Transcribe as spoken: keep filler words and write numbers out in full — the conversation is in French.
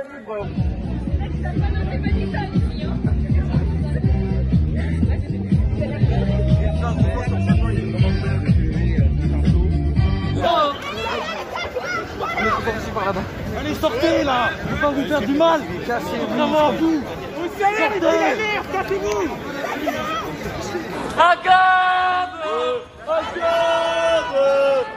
libre. Allez, sortez là! Je vais pas vous faire du mal! Cassez-vous! Vraiment tout! Vous allez, vous allez, cassez-vous! Regarde! Regarde!